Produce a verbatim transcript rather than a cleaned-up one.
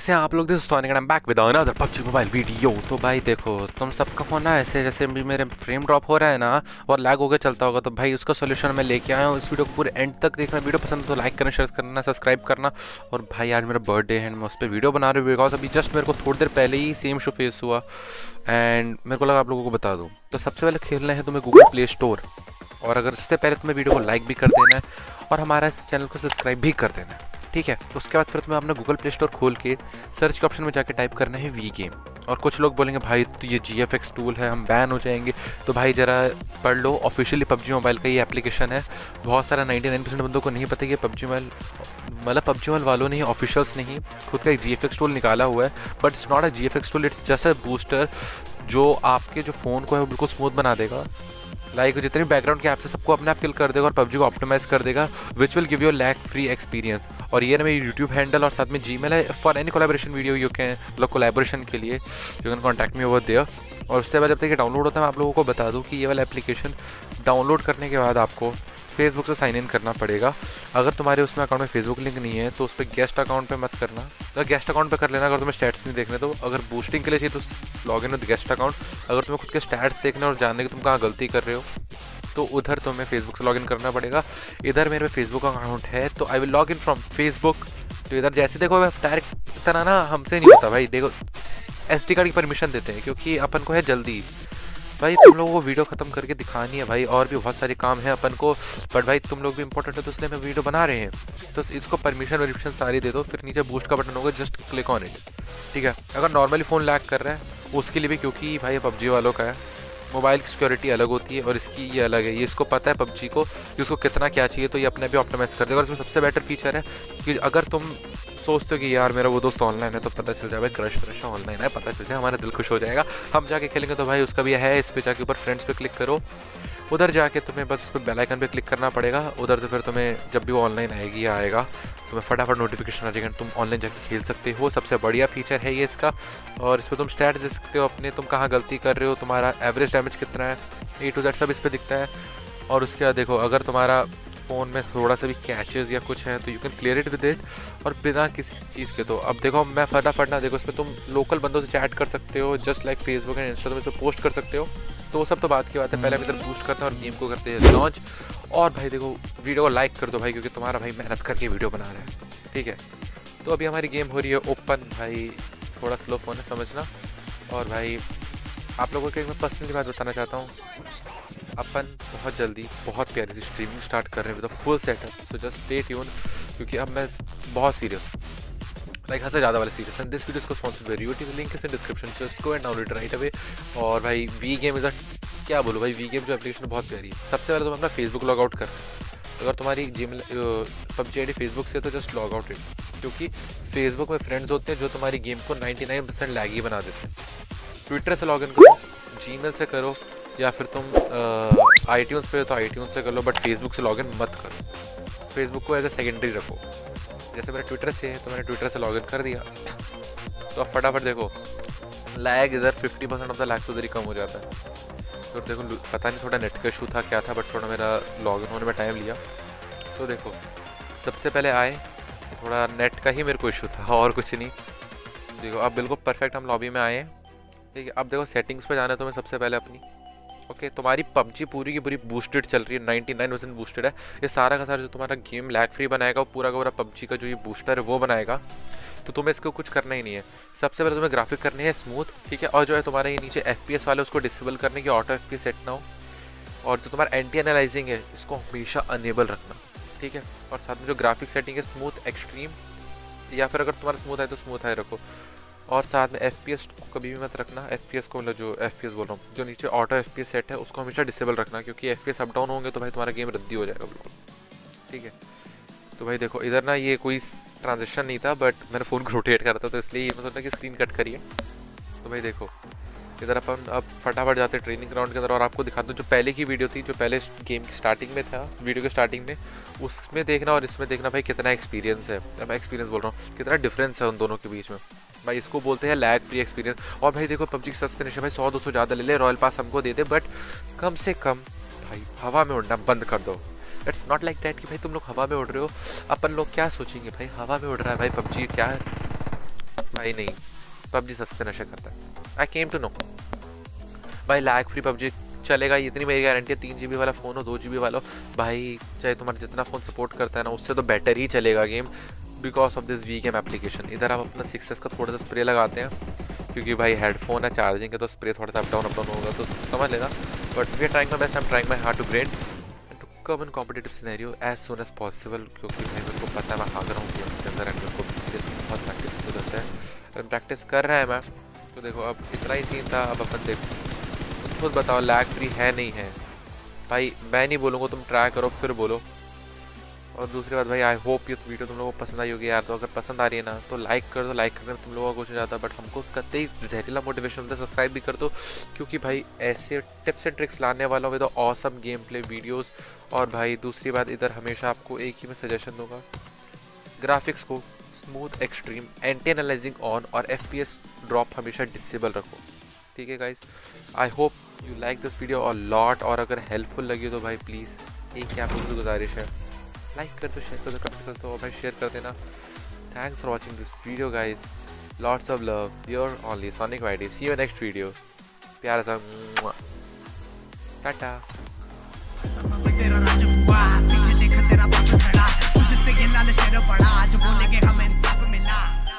कैसे हैं आप लोग। This I am back with another PUBG mobile video. तो भाई देखो, तुम सबका फोन ना ऐसे जैसे भी मेरे फ्रेम ड्रॉप हो रहा है ना और लैग होकर चलता होगा, तो भाई उसका सोल्यूशन मैं लेके आया हूँ। इस वीडियो को पूरे एंड तक देखना। वीडियो पसंद तो लाइक करना, शेयर करना, सब्सक्राइब करना। और भाई आज मेरा बर्थडे है, मैं उस पर वीडियो बना रहा हूँ बिकॉज अभी जस्ट मेरे को थोड़ी देर पहले ही सेम इशू फेस हुआ एंड मेरे को लगा आप लोगों को बता दूँ। तो सबसे पहले खेलना है तुम्हें गूगल प्ले स्टोर, और अगर इससे पहले तुम्हें वीडियो को लाइक भी कर देना है और हमारा इस चैनल को सब्सक्राइब भी कर देना है, ठीक है। उसके बाद फिर तुम्हें अपना गूगल प्ले स्टोर खोल के सर्च के ऑप्शन में जाके टाइप करना है वी गेम। और कुछ लोग बोलेंगे भाई तो ये जी एफ एक्स टूल है, हम बैन हो जाएंगे। तो भाई ज़रा पढ़ लो, ऑफिशियली पबजी मोबाइल का ये एप्लीकेशन है। बहुत सारा निन्यानवे परसेंट बंदों को नहीं पता कि पबजी मोबाइल मतलब पबजी मोबाइल वालों ने, ऑफिशियल्स ने ही खुद का एक जी एफ एक्स टूल निकाला हुआ है। But it's not a G F X tool, it's just a booster जो आपके जो फ़ोन को है वो बिल्कुल स्मूथ बना देगा। लाइक like, जितनी बैकग्राउंड के ऐप से सबको अपने आप किल कर देगा और पबजी को ऑप्टिमाइज कर देगा, which will give you lag free experience. और ये ना मेरी यूट्यूब हैंडल और साथ में जीमेल है for any collaboration video you can, मतलब कोलैबोरेशन के लिए you can contact me over there. और उससे बाद जब तक ये डाउनलोड होता है मैं आप लोगों को बता दूं कि ये वाला एप्लीकेशन डाउनलोड करने के बाद आपको फेसबुक से साइन इन करना पड़ेगा। अगर तुम्हारे उसमें अकाउंट में फेसबुक लिंक नहीं है तो उस पर गेस्ट अकाउंट पे मत करना, अगर गेस्ट अकाउंट पे कर लेना अगर तुम्हें स्टैट्स नहीं देखने। तो अगर बूस्टिंग के लिए चाहिए तो log in with guest account. अगर तुम्हें खुद के स्टैट्स देखने और जानने कि तुम कहाँ गलती कर रहे हो तो उधर तुम्हें फेसबुक से लॉगिन करना पड़ेगा। इधर मेरे फेसबुक अकाउंट है तो I will log in from Facebook. तो इधर जैसे देखो डायरेक्ट तरह ना हमसे नहीं होता भाई, देखो एस डी कार्ड की परमिशन देते हैं क्योंकि अपन को है जल्दी। भाई तुम लोगों को वीडियो ख़त्म करके दिखानी है भाई, और भी बहुत सारे काम है अपन को, बट भाई तुम लोग भी इंपॉर्टेंट है तो इसलिए मैं वीडियो बना रहे हैं। तो इसको परमिशन वर्मिशन सारी दे दो, फिर नीचे बूस्ट का बटन होगा, जस्ट क्लिक ऑन इट, ठीक है। अगर नॉर्मली फ़ोन लैग कर रहा है उसके लिए भी, क्योंकि भाई पबजी वालों का है, मोबाइल की सिक्योरिटी अलग होती है और इसकी ये अलग है। ये इसको पता है पबजी को कि उसको कितना क्या चाहिए, तो ये अपने भी ऑप्टिमाइज कर देगा। और इसमें सबसे बेटर फीचर है कि अगर तुम सोचते हो कि यार मेरा वो दोस्त ऑनलाइन है तो पता चल जाए भाई क्रश क्रश ऑनलाइन है, पता चल जाए, हमारा दिल खुश हो जाएगा। हम जाके खेलेंगे तो भाई उसका भी है। इस पर जाके ऊपर फ्रेंड्स पे क्लिक करो, उधर जाके तुम्हें बस उस पर बेल आइकन पे क्लिक करना पड़ेगा। उधर से फिर तुम्हें जब भी वो ऑनलाइन आएगी या आएगा तुम्हें फटाफट नोटिफिकेशन आ जाएगा, तुम ऑनलाइन जाके खेल सकते हो। सबसे बढ़िया फीचर है ये इसका। और इस पर तुम स्टैट दे सकते हो अपने, तुम कहाँ गलती कर रहे हो, तुम्हारा एवरेज डैमेज कितना है, ए टू जेड सब इस पर दिखता है। और उसके बाद देखो अगर तुम्हारा फ़ोन में थोड़ा सा भी कैचेस या कुछ है तो you can clear it with it, और बिना किसी चीज़ के। तो अब देखो मैं फटाफट ना, देखो इस पर तुम लोकल बंदों से चैट कर सकते हो just like Facebook and Insta, तुम इस पर पोस्ट कर सकते हो। तो वो सब तो बात की बात है, पहले हम इधर बूस्ट करते हैं और गेम को करते हैं लॉन्च। और भाई देखो वीडियो को लाइक कर दो भाई, क्योंकि तुम्हारा भाई मेहनत करके वीडियो बना रहा है, ठीक है। तो अभी हमारी गेम हो रही है ओपन। भाई थोड़ा स्लो फोन है समझना। और भाई आप लोगों को एक मैं पर्सनली बात बताना चाहता हूँ, अपन बहुत जल्दी बहुत प्यारी सी स्ट्रीमिंग स्टार्ट कर रहे हैं with full setup, so just stay tune, क्योंकि अब मैं बहुत सीरियस लाइक हद से ज़्यादा वाले सीरियस एंड दिस वीडियो को sponsored by Rio TV, link is in description, just go and download it right away. और भाई वी गेम इज अ, क्या बोलूँ भाई, वी गेम जो एप्लीकेशन बहुत प्यारी है। सबसे पहले तुम अपना फेसबुक लॉग आउट कर, अगर तुम्हारी Gmail PUBG I D Facebook से तो जस्ट लॉग आउट इट, क्योंकि फेसबुक में फ्रेंड्स होते हैं जो तुम्हारी गेम को नाइन्टी नाइन परसेंट लैगी बना देते हैं। ट्विटर से लॉग इन करो, जीमेल से करो, या फिर तुम आई ट्यून्स पे तो आई ट्यून्स से कर लो, बट फेसबुक से लॉगिन मत करो। फेसबुक को एज ए सेकेंडरी रखो। जैसे मेरा ट्विटर से है तो मैंने ट्विटर से लॉगिन कर दिया, तो अब फटाफट देखो लैग इधर fifty percent of the lag तो इधर ही कम हो जाता है। तो देखो पता नहीं थोड़ा नेट का इशू था क्या था, बट थोड़ा मेरा लॉगिन होने में टाइम लिया। तो देखो सबसे पहले आए थोड़ा नेट का ही मेरे को इशू था और कुछ नहीं। देखो अब बिल्कुल परफेक्ट हम लॉबी में आए हैं, ठीक है। अब देखो सेटिंग्स पे जाना है तुम्हें सबसे पहले अपनी, ओके okay, तुम्हारी पबजी पूरी की पूरी बूस्टेड चल रही है, नाइन्टी नाइन परसेंट बूस्टेड है। ये सारा का सारा जो तुम्हारा गेम लैग फ्री बनाएगा वो पूरा का पूरा पबजी का जो ये बूस्टर है वो बनाएगा। तो तुम्हें इसको कुछ करना ही नहीं है। सबसे पहले तुम्हें ग्राफिक करनी है स्मूथ, ठीक है। और जो है तुम्हारा ये नीचे एफ पी एस वाले उसको डिसेबल करने की, auto F P S set ना हो। और जो तुम्हारा एंटी एनालाइजिंग है इसको हमेशा अनेबल रखना, ठीक है। और साथ में जो ग्राफिक सेटिंग है स्मूथ एक्सट्रीम, या फिर अगर तुम्हारा स्मूथ है तो स्मूथ है रखो। और साथ में एफ पी एस को कभी भी मत रखना, एफ पी एस को मतलब जो एफ पी एस बोल रहा हूँ, जो नीचे auto F P S set है उसको हमेशा डिसेबल रखना, क्योंकि F P S up down होंगे तो भाई तुम्हारा गेम रद्दी हो जाएगा बिल्कुल, ठीक है। तो भाई देखो इधर ना ये कोई ट्रांजेक्शन नहीं था, बट मैंने फ़ोन को रोटेट करा था तो इसलिए ये मैं सोचा कि स्क्रीन कट करिए। तो भाई देखो इधर अपन अब फटाफट जाते हैं ट्रेनिंग ग्राउंड के अंदर, और आपको दिखाता हूँ जो पहले की वीडियो थी, जो पहले गेम की स्टार्टिंग में था, वीडियो के स्टार्टिंग में, उसमें देखना और इसमें देखना भाई कितना एक्सपीरियंस है। मैं एक्सपीरियंस बोल रहा हूँ, कितना डिफरेंस है उन दोनों के बीच में भाई। इसको बोलते हैं लैग फ्री एक्सपीरियंस। और भाई देखो पबजी की सस्ते नशे भाई, सौ दो सौ ज़्यादा ले ले, रॉयल पास हमको दे दे, बट कम से कम भाई हवा में उड़ना बंद कर दो। इट्स नॉट लाइक दैट कि भाई तुम लोग हवा में उड़ रहे हो, अपन लोग क्या सोचेंगे भाई हवा में उड़ रहा है भाई पबजी क्या है भाई नहीं, पबजी सस्ते नशे करता है। आई केम टू नो भाई, लैग फ्री पबजी चलेगा, इतनी मेरी गारंटी है। तीन जी बी वाला फ़ोन हो, दो जी बी वाला हो भाई, चाहे तुम्हारा जितना फ़ोन सपोर्ट करता है ना, उससे तो बेटर ही चलेगा game, because of this we game application. इधर आप अपना सिक्स एस का थोड़ा सा स्प्रे लगाते हैं, क्योंकि भाई हेडफोन है, चार्जिंग है, तो स्प्रे थोड़ा सा अप डाउन अप डाउन होगा, तो समझ लेना। But we are trying my best, I am trying my hard to grade and to come in competitive scenario as soon as possible, क्योंकि भाई मेरे को पता है मैं हार रहा हूँ गेम्स के अंदर, एंड मेरे को सीरियसली बहुत प्रैक्टिस की जरूरत है। अगर प्रैक्टिस कर रहा है मैं, तो देखो अब इतना ही सीन था। अब अपन देखो, तुम खुद बताओ लैग फ्री है नहीं है भाई, मैं नहीं बोलूँगा, तुम ट्राई करो फिर बोलो। और दूसरी बात भाई, आई होप ये वीडियो तुम लोगों को पसंद आई होगी यार। तो अगर पसंद आ रही है ना, तो लाइक कर दो, लाइक करने में तुम लोगों को कुछ नहीं जाता, बट हमको कतई जहरीला मोटिवेशन होता है। सब्सक्राइब भी कर दो, क्योंकि भाई ऐसे टिप्स एंड ट्रिक्स लाने वाला हूँ with awesome game play videos. और भाई दूसरी बात, इधर हमेशा आपको एक ही मैं सजेशन दूंगा, ग्राफिक्स को smooth extreme anti analysing on और एफ पी एस ड्रॉप हमेशा डिसेबल रखो, ठीक है guys. I hope you like this video और लॉट, और अगर हेल्पफुल लगी तो भाई प्लीज़ एक ही आप लोगों से गुजारिश है, लाइक कर दो, शेयर कर दो, कमेंट कर दो, और भाई शेयर कर देना। Thanks for watching this video guys, lots of love, your only Sonic वाइडी। सी यू नेक्स्ट वीडियो, प्यार सा, टाटा। तेरा राज हुआ पीछे देख तेरा बाप खड़ा, तुझसे ये लाल शेर बड़ा, आज बोलेंगे हमें इंसाफ मिला।